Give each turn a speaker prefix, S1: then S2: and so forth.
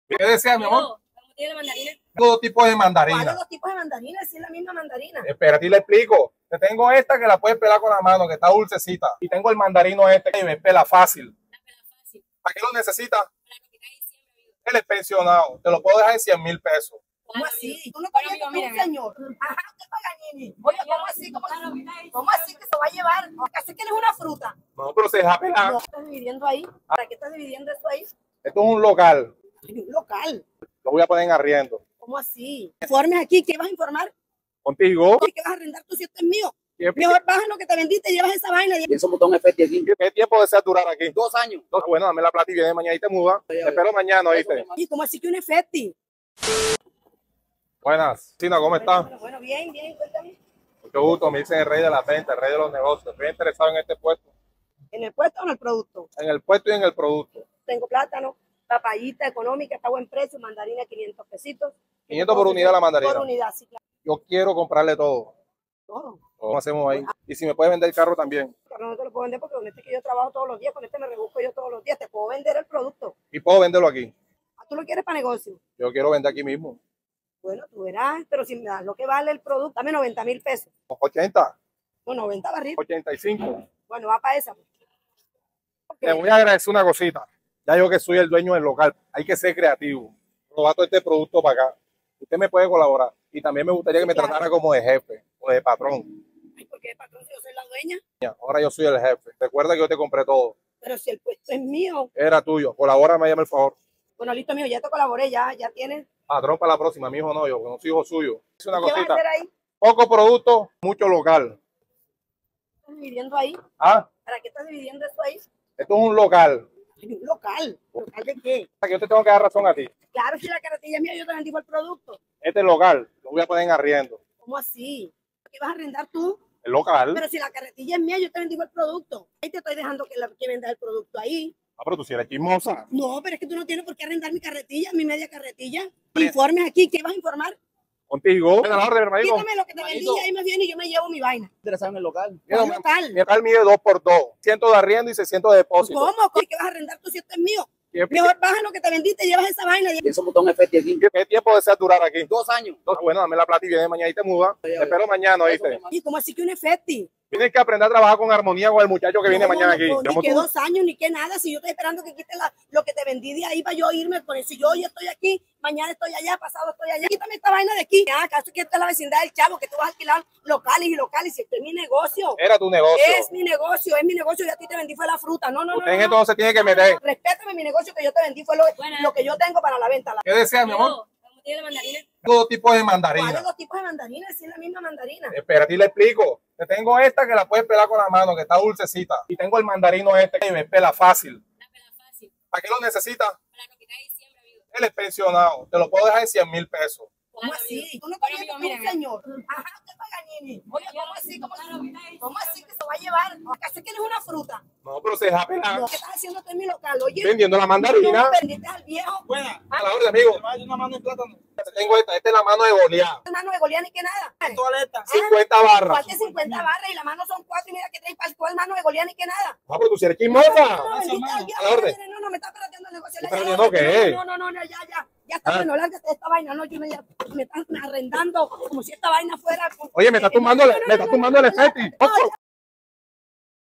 S1: ¿Qué deseas, mi amor?
S2: ¿Cómo tiene la mandarina?
S1: Todo tipo de mandarina.
S2: ¿Cuáles dos tipos de mandarina? Si es la misma mandarina.
S1: Espera, a ti le explico. Te tengo esta que la puedes pelar con la mano, que está dulcecita. Y tengo el mandarino este que me pela fácil.
S2: La pela fácil.
S1: ¿Para qué lo necesitas?
S2: Para lo que está diciendo.
S1: Él es pensionado. Te lo puedo dejar en 100,000 pesos.
S2: ¿Cómo así?
S3: Tú no
S2: Bueno,
S3: pagas
S2: amigo,
S3: un
S2: mira,
S3: señor. Ajá, usted paga Nini. Oye, ¿cómo así? ¿Cómo así que se va a llevar? Casi que él es una fruta.
S1: No, pero se deja pelar.
S3: No, estás dividiendo ahí. ¿Para qué estás dividiendo eso ahí?
S1: Esto es un local.
S3: En un local.
S1: Lo voy a poner en arriendo.
S3: ¿Cómo así? Informes aquí, ¿qué vas a informar?
S1: Contigo.
S3: ¿Qué vas a arrendar tú si esto es mío?
S1: ¿Qué,
S3: Mejor baja lo que te vendiste y llevas esa vaina.
S4: Y esos botones FT aquí.
S1: qué tiempo deseas durar aquí?
S4: 2 años.
S1: Bueno, dame la plata y viene mañana y te muda. Te espero mañana, ¿oíste?
S3: ¿Y cómo así que un efecti?
S1: Buenas. Sina, ¿cómo estás?
S3: Bueno, bien, cuéntame.
S1: Mucho gusto. Me dicen el rey de la venta, el rey de los negocios. Estoy interesado en este puesto.
S3: ¿En el puesto o en el producto?
S1: En el puesto y en el producto.
S3: Tengo plátano, papayita económica, está a buen precio, mandarina 500 pesitos.
S1: 500 por unidad la mandarina.
S3: Por unidad, sí, claro.
S1: Yo quiero comprarle todo.
S3: Todo.
S1: ¿Cómo hacemos ahí? Y si me puede vender el carro también.
S3: Pero no te lo puedo vender porque con este que yo trabajo todos los días, con este me rebusco yo todos los días. Te puedo vender el producto.
S1: Y puedo venderlo aquí.
S3: Ah, ¿tú lo quieres para negocio?
S1: Yo quiero vender aquí mismo.
S3: Bueno, tú verás, pero si me das lo que vale el producto, dame 90,000 pesos.
S1: 80,
S3: Bueno, 90 barritas.
S1: 85.
S3: Bueno, va para esa.
S1: Le voy a agradecer una cosita. Ya yo que soy el dueño del local, hay que ser creativo. Robar todo este producto para acá. Usted me puede colaborar. Y también me gustaría que me
S3: Claro.
S1: tratara como de jefe o de patrón.
S3: Ay, ¿por qué, patrón, si yo soy la dueña?
S1: Ahora yo soy el jefe. Recuerda que yo te compré todo.
S3: Pero si el puesto es mío.
S1: Era tuyo. Colabórame, llame el favor.
S3: Bueno, listo, mío, ya te colaboré, ya tienes.
S1: Patrón para la próxima, mi hijo no, yo no soy hijo suyo. Es una
S3: ¿Qué vas a
S1: cosita.
S3: hacer ahí?
S1: Poco producto, mucho local.
S3: ¿Estás dividiendo ahí?
S1: Ah,
S3: ¿Para qué estás dividiendo eso ahí?
S1: esto es un local.
S3: En un local. ¿Local de qué?
S1: Que yo te tengo que dar razón a ti.
S3: Claro, si la carretilla es mía, yo te vendí el producto.
S1: Este local lo voy a poner en arriendo.
S3: ¿Cómo así? ¿Qué vas a arrendar tú?
S1: El local.
S3: Pero si la carretilla es mía, yo te vendí el producto. Ahí te estoy dejando que vendas el producto ahí.
S1: Ah, pero tú si eres chismosa.
S3: No, pero es que tú no tienes por qué arrendar mi carretilla, mi media carretilla. Informes aquí, ¿qué vas a informar?
S1: Contigo. En la orden, hermanito.
S3: Quítame lo que te vendí y ahí me viene y yo me llevo mi vaina.
S4: Interesado en el local.
S1: Mira,
S3: ¿Cuál local?
S1: Mi local mide 2x2. 100 de arriendo y 600 de depósito.
S3: ¿Cómo? ¿Qué vas a arrendar tú si esto es mío?
S1: ¿Qué,
S3: Mejor baja lo que te vendiste y llevas esa vaina.
S4: Y esos botones FT aquí.
S1: qué tiempo deseas durar aquí?
S4: 2 años.
S1: Bueno, dame la plata y viene mañana y te muda. Te espero mañana, ¿oíste?
S3: ¿Y cómo así que un efecti?
S1: Tienes que aprender a trabajar con armonía con el muchacho que viene mañana aquí.
S3: No, ni
S1: Como
S3: que
S1: tú.
S3: 2 años, ni que nada. Si yo estoy esperando que quite lo que te vendí de ahí para yo irme. Por eso yo hoy estoy aquí, mañana estoy allá, pasado estoy allá. Quítame esta vaina de aquí. ¿Acaso que esta es la vecindad del Chavo? Que tú vas a alquilar locales y locales. Si esto es mi negocio.
S1: Era tu negocio.
S3: Es mi negocio, y a ti te vendí fue la fruta. No.
S1: Usted en entonces tiene que meter.
S3: Respétame, mi negocio que yo te vendí fue lo que yo tengo para la venta.
S1: ¿Qué deseas, mi amor?
S2: ¿Cómo tiene la mandarina?
S1: Todo tipo de
S3: ¿Cuáles
S1: mandarina.
S3: dos tipos de mandarinas? Si es la misma mandarina.
S1: Espera, a ti le explico. Te tengo esta que la puedes pelar con la mano, que está dulcecita. Y tengo el mandarino este que me pela fácil.
S2: La pela fácil.
S1: ¿Para qué lo necesitas?
S2: Para lo que está diciendo, amigo.
S1: Él es pensionado. Te lo puedo dejar en 100,000 pesos.
S3: ¿Cómo así? Tú no
S2: Bueno,
S3: pagas
S2: amigo,
S3: un
S2: mira,
S3: señor. Ajá, usted paga Nini. Oye, ¿cómo así? ¿Cómo así que se va a llevar? Casi que él es una fruta.
S1: No, pero se deja pelar.
S3: No, ¿qué estás haciendo tú en mi local? Oye,
S1: Vendiendo la
S3: tú
S1: mandarina.
S3: vendiste al viejo.
S1: Buena. A la orden, amigo.
S4: Hay una mano de plátano.
S1: Te tengo esta. Esta es la mano de Goliat.
S3: Hermano de Goliat ni que nada.
S4: Toaleta.
S1: 50 barras.
S3: ¿Cuál que 50 barras y la mano son 4 y mira que traes para el hermano de Goliat ni que nada?
S1: No, pero tú si eres chismosa.
S3: No, vendiste al viejo.
S1: A la orden.
S3: No, me está perdiendo el negocio.
S1: ¿Estás perdiendo qué?
S3: No, ya está bueno, lárgate de esta vaina. No, yo me están arrendando como si esta vaina fuera.
S1: Oye, me estás tumbando el efecto.